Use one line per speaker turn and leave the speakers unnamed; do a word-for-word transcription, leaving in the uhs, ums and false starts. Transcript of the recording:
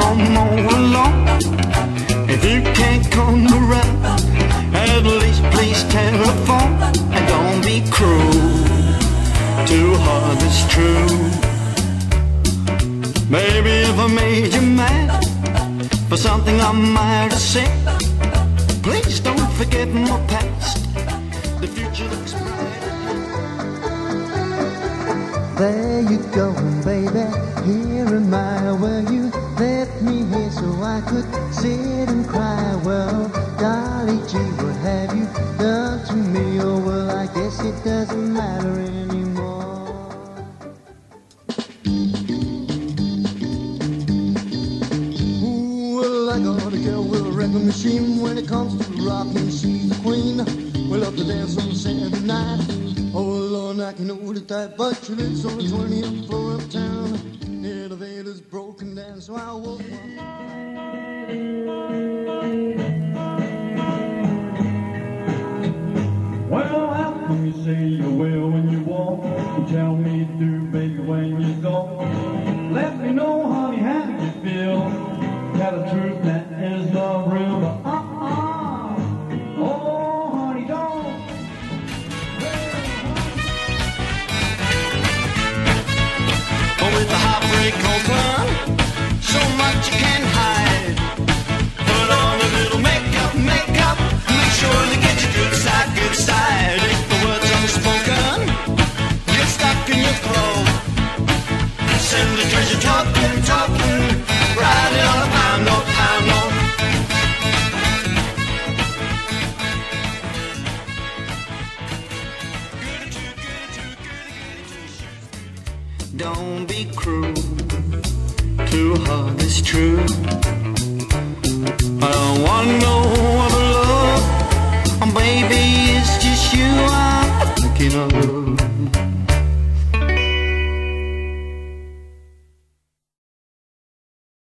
home all alone. If you can't come around, at least please telephone. And don't be cruel to her that's true. Maybe if I made you mad for something I might have said, please don't forget my past. The future looks bright.
There you go, baby. Here am I. Well, you left me here so I could sit and cry. Well, golly gee, what have you done to me? Oh, well, I guess it doesn't matter anymore. Ooh, well, I got a girl with a record machine. When it comes to rockin', she's the queen. We love to dance on Saturday night. Oh, Lord, I can hold it tight, but she lives on the twentieth floor of town. The elevator's broken down, so I woke up.
Well, how come you say you will when you walk? You tell me to, baby, when you go. Let me know, honey, how you feel. Tell the truth, that is love real, but uh-uh. Oh, honey, don't.
With the heartbreak open, so much you can't hide. Put on a little makeup, makeup, make sure to get your good side, good side. If the words unspoken get stuck in your throat, send the treasure talking, talking, write it on a pound note, pound note. Don't be cruel to her that's true. I don't want no other love, oh, baby, it's just you I'm thinking of.